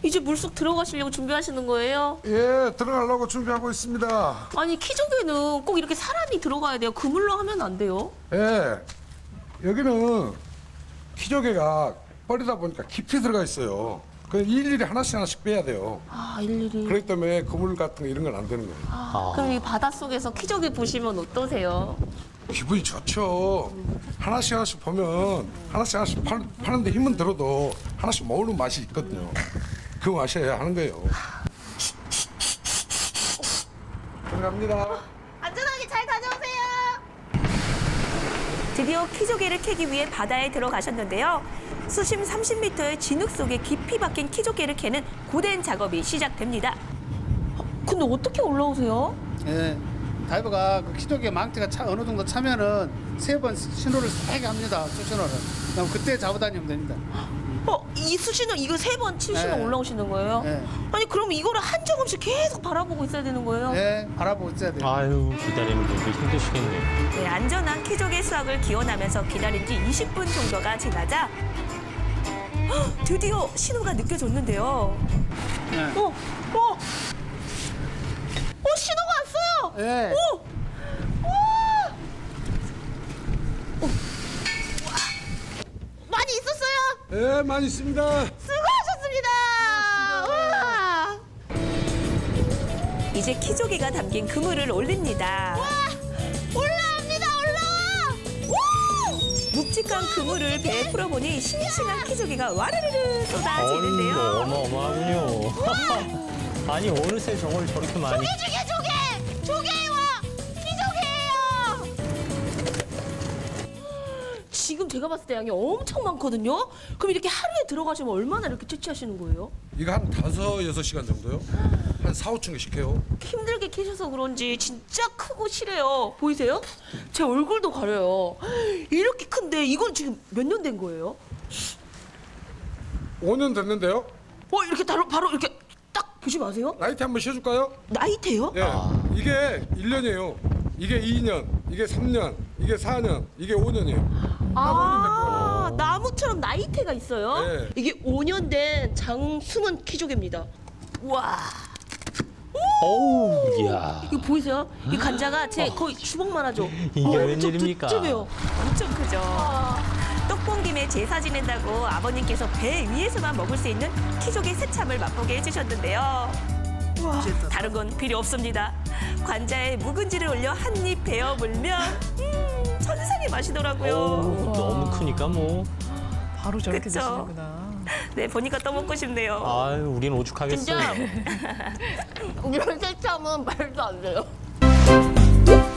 이제 물속 들어가시려고 준비하시는 거예요? 예, 들어가려고 준비하고 있습니다. 아니 키조개는 꼭 이렇게 사람이 들어가야 돼요? 그물로 하면 안 돼요? 예, 여기는 키조개가 뻘이다 보니까 깊이 들어가 있어요. 그래서 일일이 하나씩 빼야 돼요. 아 일일이. 그렇기 때문에 그물 같은 거 이런 건 안 되는 거예요. 그럼 이 바닷속에서 키조개 보시면 어떠세요? 기분이 좋죠. 하나씩 보면 하나씩 파는데 힘은 들어도 하나씩 먹는 맛이 있거든요. 그 맛이어야 하는 거예요. 들어갑니다. 안전하게 잘 다녀오세요. 드디어 키조개를 캐기 위해 바다에 들어가셨는데요. 수심 30m의 진흙 속에 깊이 박힌 키조개를 캐는 고된 작업이 시작됩니다. 근데 어떻게 올라오세요? 예, 다이버가 그 키조개 망태가 어느 정도 차면은 3번 신호를 세게 합니다. 수신호를. 그럼 그때 잡아다니면 됩니다. 이 수신호 이거 3번 치시면 네. 올라오시는 거예요? 네. 아니 그럼 이거를 한 점 없이 계속 바라보고 있어야 되는 거예요? 예, 바라보고 있어야 돼요. 아유, 기다리는 분들 힘드시겠네요. 네, 안전한 키조개 수확을 기원하면서 기다린 지 20분 정도가 지나자 드디어 신호가 느껴졌는데요. 네. 신호가 왔어요! 예. 많이 있었어요? 예, 많이 있습니다. 수고하셨습니다! 와! 이제 키조개가 담긴 그물을 올립니다. 올라옵니다, 올라와! 묵직한 그물을 배에 풀어보니 싱싱한 키조개가 와르르르 쏟아지는데요. 어마어마하군요. 아니, 어느새 저걸 저렇게 많이. 조개와 키조개예요! 지금 제가 봤을 때 양이 엄청 많거든요? 그럼 이렇게 하루에 들어가시면 얼마나 이렇게 채취하시는 거예요? 이거 한 5-6시간 정도요? 한 4-5층씩 해요. 힘들게 캐셔서 그런지 진짜 크고 실해요. 보이세요? 제 얼굴도 가려요. 이렇게 큰데 이건 지금 몇 년 된 거예요? 5년 됐는데요? 이렇게 바로 이렇게 딱 보시면 아세요? 나이트 한번 쉬어줄까요? 나이테요? 예, 이게 1년이에요. 이게 2년, 이게 3년, 이게 4년, 이게 5년이에요. 나무처럼 나이테가 있어요? 네. 이게 5년 된 장숨은 키조개입니다. 와, 어우, 이야. 이거 보이세요? 이 간자가 제 거의 주먹만 하죠? 이게 웬일입니까? 요 엄청 크죠. 떡본 김에 제사 지낸다고 아버님께서 배 위에서만 먹을 수 있는 키조개 새참을 맛보게 해주셨는데요. 다른 건 필요 없습니다. 관자에 묵은지를 올려 한 입 베어 물면 천상의 맛이더라고요. 어우, 너무 크니까 뭐. 바로 저렇게 그쵸? 드시는구나. 네, 보니까 또 먹고 싶네요. 아유, 우린 오죽하겠어요. 진짜 이런 새참은 말도 안 돼요.